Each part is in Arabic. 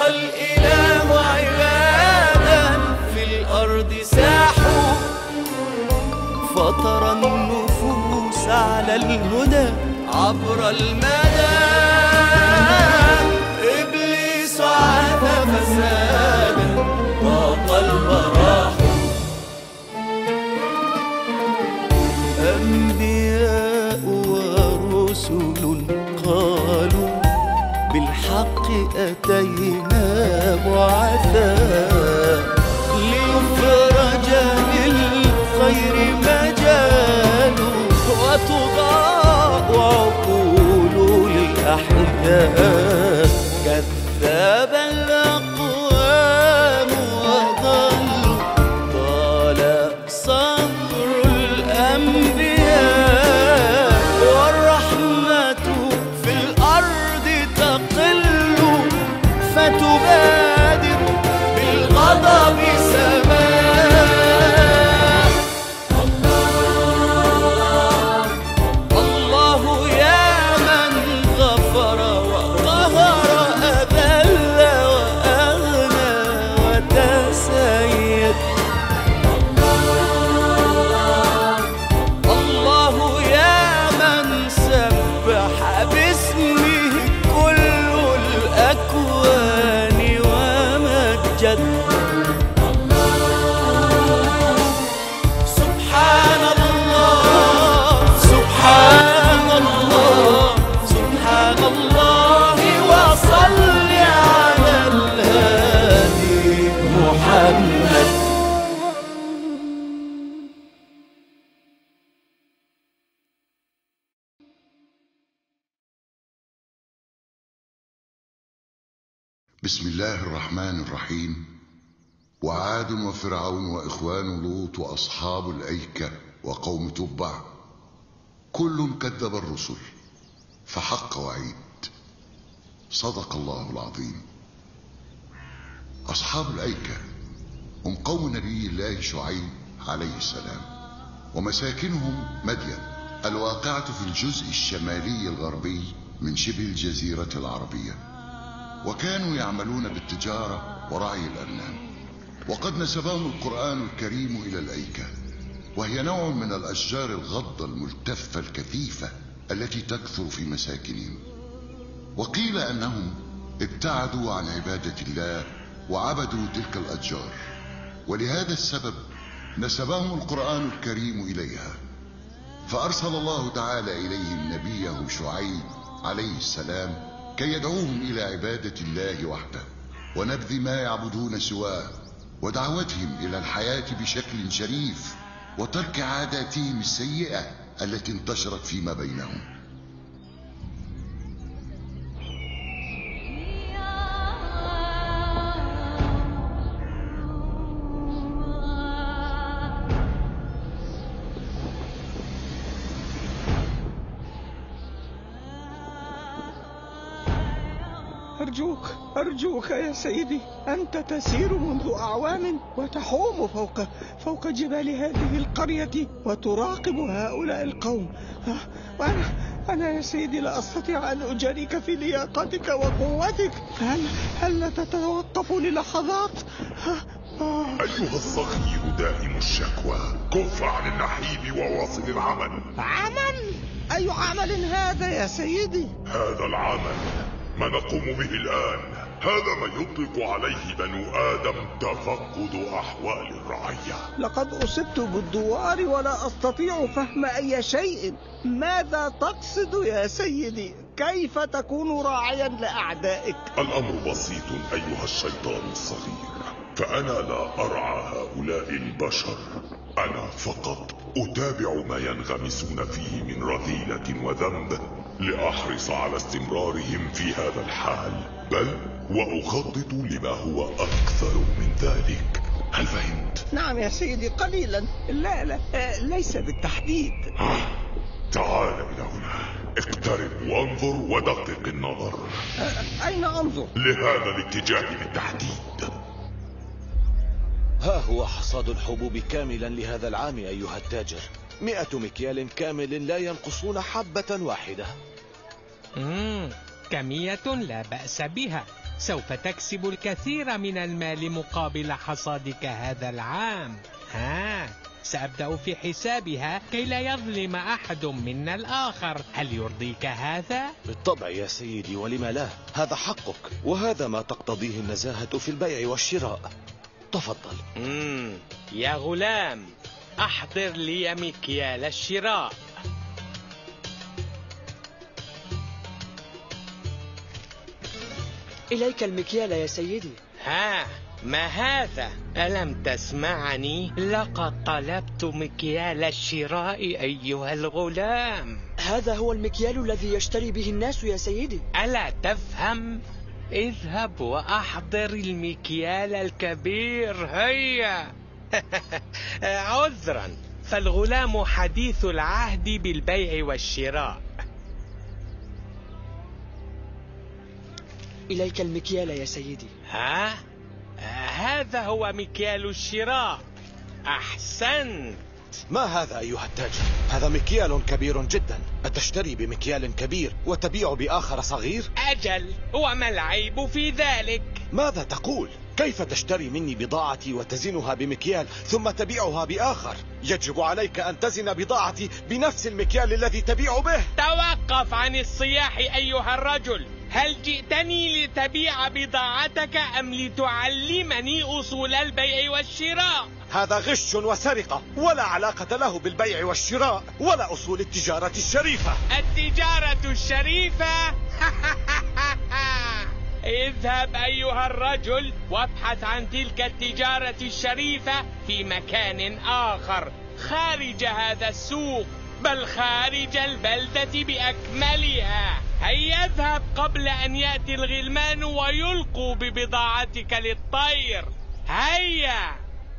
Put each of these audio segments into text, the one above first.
الإله عبادا في الأرض ساحوا، فطر النفوس على الهدى عبر المدى. إبليس عاث فسادا وقلب راح. أنبياء ورسل قالوا بالحق أتينا بعثا، ليفرج للخير مجال وتضاء عقول للأحياء. كذب الأقوام وضلوا، طال صبر الأنبياء، والرحمة في الأرض تقل فتبادر بالغضب سماء. الله يا من غفر وقهر، أذل وأغنى وتسيد. الله يا من سبح باسمه كل الأكوان ومجد. سبحان الله سبحان الله سبحان الله، وصل على الهادي محمد. بسم الله الرحمن الرحيم. وعاد وفرعون وإخوان لوط وأصحاب الأيكة وقوم تبع، كل كذب الرسل فحق وعيد. صدق الله العظيم. أصحاب الأيكة هم قوم نبي الله شعيب عليه السلام، ومساكنهم مدين الواقعة في الجزء الشمالي الغربي من شبه الجزيرة العربية، وكانوا يعملون بالتجارة ورعي الأغنام. وقد نسبهم القرآن الكريم إلى الأيكة، وهي نوع من الأشجار الغضة الملتفة الكثيفة التي تكثر في مساكنهم. وقيل أنهم ابتعدوا عن عبادة الله وعبدوا تلك الأشجار، ولهذا السبب نسبهم القرآن الكريم إليها. فأرسل الله تعالى إليهم نبيه شعيب عليه السلام كي يدعوهم إلى عبادة الله وحده ونبذ ما يعبدون سواه، ودعوتهم إلى الحياة بشكل شريف، وترك عاداتهم السيئة التي انتشرت فيما بينهم. أرجوك يا سيدي، أنت تسير منذ أعوام وتحوم فوق جبال هذه القرية وتراقب هؤلاء القوم، وأنا يا سيدي لا أستطيع أن أجاريك في لياقتك وقوتك. هل تتوقف للحظات؟ أيها الصغير دائم الشكوى، كف عن النحيب وواصل العمل. عمل؟ أي عمل هذا يا سيدي؟ هذا العمل ما نقوم به الآن، هذا ما يطلق عليه بنو آدم تفقد أحوال الرعية. لقد أصبت بالدوار ولا أستطيع فهم أي شيء. ماذا تقصد يا سيدي؟ كيف تكون راعيا لأعدائك؟ الأمر بسيط أيها الشيطان الصغير، فأنا لا أرعى هؤلاء البشر، أنا فقط أتابع ما ينغمسون فيه من رذيلة وذنب لأحرص على استمرارهم في هذا الحال، بل وأخطط لما هو أكثر من ذلك. هل فهمت؟ نعم يا سيدي، قليلا. لا ليس بالتحديد. تعال إلى هنا، اقترب وانظر ودقق النظر. أين أنظر؟ لهذا الاتجاه بالتحديد. ها هو حصاد الحبوب كاملا لهذا العام أيها التاجر، 100 مكيال كامل لا ينقصون حبة واحدة. كمية لا بأس بها. سوف تكسب الكثير من المال مقابل حصادك هذا العام. سأبدأ في حسابها كي لا يظلم أحد منا الآخر. هل يرضيك هذا؟ بالطبع يا سيدي، ولم لا؟ هذا حقك، وهذا ما تقتضيه النزاهة في البيع والشراء. تفضل. يا غلام، أحضر لي مكيال الشراء. إليك المكيال يا سيدي. ما هذا؟ ألم تسمعني؟ لقد طلبت مكيال الشراء أيها الغلام. هذا هو المكيال الذي يشتري به الناس يا سيدي. ألا تفهم؟ اذهب وأحضر المكيال الكبير، هيا. عذرا، فالغلام حديث العهد بالبيع والشراء. إليك المكيال يا سيدي. هذا هو مكيال الشراء. أحسنت. ما هذا أيها التاجر؟ هذا مكيال كبير جدا. أتشتري بمكيال كبير وتبيع بآخر صغير؟ أجل، وما العيب في ذلك؟ ماذا تقول؟ كيف تشتري مني بضاعتي وتزنها بمكيال ثم تبيعها بآخر؟ يجب عليك أن تزن بضاعتي بنفس المكيال الذي تبيع به. توقف عن الصياح أيها الرجل. هل جئتني لتبيع بضاعتك أم لتعلمني أصول البيع والشراء؟ هذا غش وسرقة، ولا علاقة له بالبيع والشراء ولا أصول التجارة الشريفة. التجارة الشريفة؟ اذهب أيها الرجل وابحث عن تلك التجارة الشريفة في مكان آخر خارج هذا السوق، بل خارج البلدة بأكملها. هيا اذهب قبل أن يأتي الغلمان ويلقوا ببضاعتك للطير. هيا.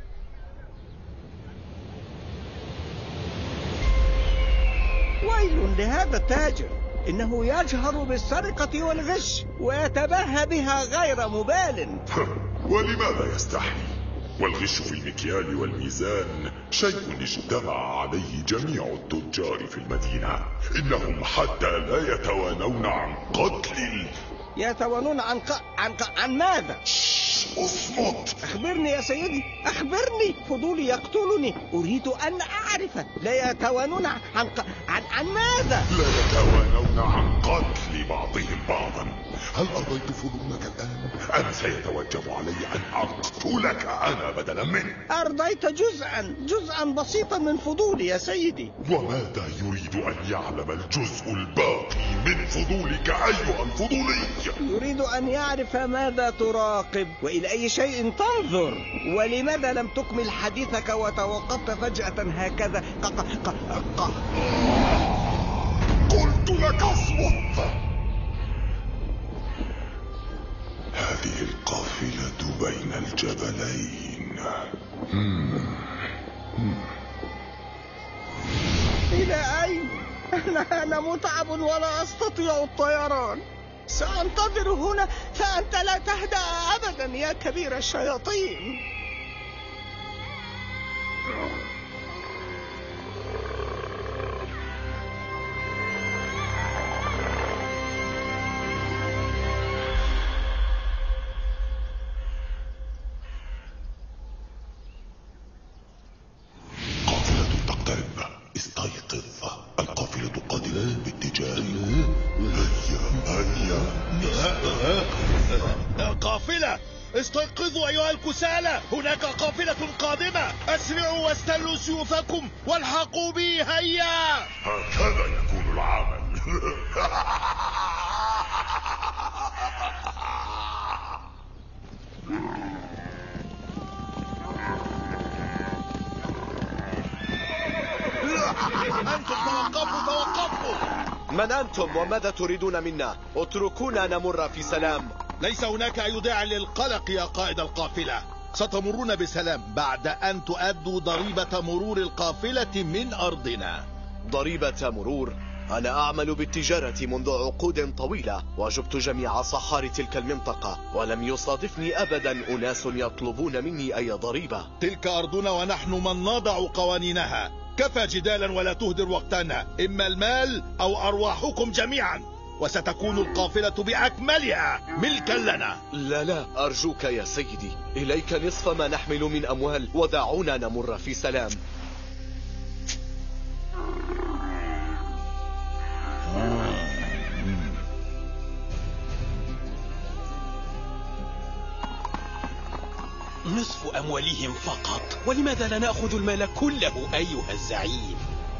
ويل لهذا التاجر، إنه يجهر بالسرقة والغش ويتباهى بها غير مبال. ولماذا يستحي؟ والغش في المكيال والميزان شيء اجتمع عليه جميع التجار في المدينة. إنهم حتى لا يتوانون عن قتل يتوانون عن ماذا؟ اصمت. أخبرني يا سيدي، أخبرني، فضولي يقتلني، أريد أن أعرف. لا يتوانون عن ماذا؟ لا يتوانون عن قتل بعضهم بعضا. هل أرضيت فضولك الآن؟ أنا سيتوجب علي أن أقتلك أنا بدلا منك. أرضيت جزءا بسيطا من فضولي يا سيدي. وماذا يريد أن يعلم الجزء الباقي من فضولك أيها الفضولي؟ يريد أن يعرف ماذا تراقب وإلى أي شيء تنظر، ولماذا لم تكمل حديثك وتوقفت فجأة هكذا. قلت لك اصمت. هذه القافلة بين الجبلين. إلى أين؟ أنا متعب ولا أستطيع الطيران. سأنتظر هنا فأنت لا تهدأ أبدا يا كبير الشياطين. قافلة، استيقظوا أيها الكسالى، هناك قافلة قادمة. أسرعوا واستلوا سيوفكم والحقوا بي، هيا. هكذا يكون العمل. أنتم توقفوا. من أنتم وماذا تريدون منا؟ اتركونا نمر في سلام. ليس هناك أي داعي للقلق يا قائد القافلة، ستمرون بسلام بعد أن تؤدوا ضريبة مرور القافلة من أرضنا. ضريبة مرور؟ أنا أعمل بالتجارة منذ عقود طويلة، وجبت جميع صحاري تلك المنطقة، ولم يصادفني أبدا أناس يطلبون مني أي ضريبة. تلك أرضنا ونحن من نضع قوانينها. كفى جدالا ولا تهدر وقتنا، إما المال أو أرواحكم جميعا. وستكون القافلة بأكملها ملكا لنا. لا أرجوك يا سيدي، إليك نصف ما نحمل من أموال ودعونا نمر في سلام. نصف أموالهم فقط، ولماذا لا نأخذ المال كله أيها الزعيم؟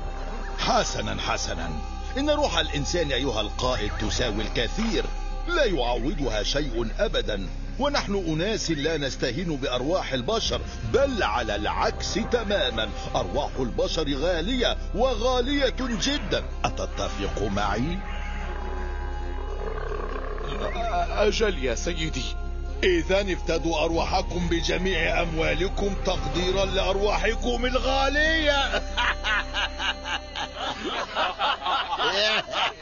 حسنا، إن روح الإنسان أيها القائد تساوي الكثير، لا يعوضها شيء أبدا، ونحن أناس لا نستهين بأرواح البشر، بل على العكس تماما، أرواح البشر غالية وغالية جدا. أتتفق معي؟ أجل يا سيدي. إذا افتدوا أرواحكم بجميع أموالكم تقديرا لأرواحكم الغالية.